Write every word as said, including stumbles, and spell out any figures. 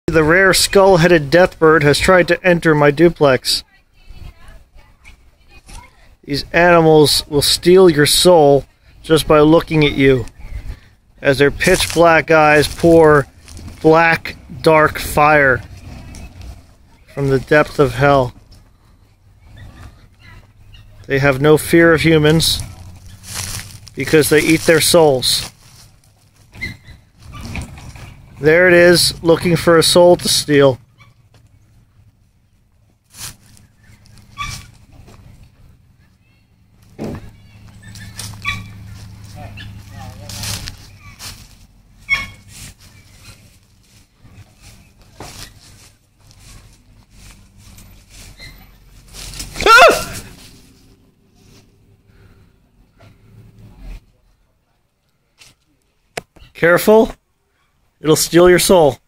The rare skull-headed deathbird has tried to enter my duplex. These animals will steal your soul just by looking at you, as their pitch-black eyes pour black, dark fire from the depth of hell. They have no fear of humans because they eat their souls. There it is, looking for a soul to steal. Careful, it'll steal your soul.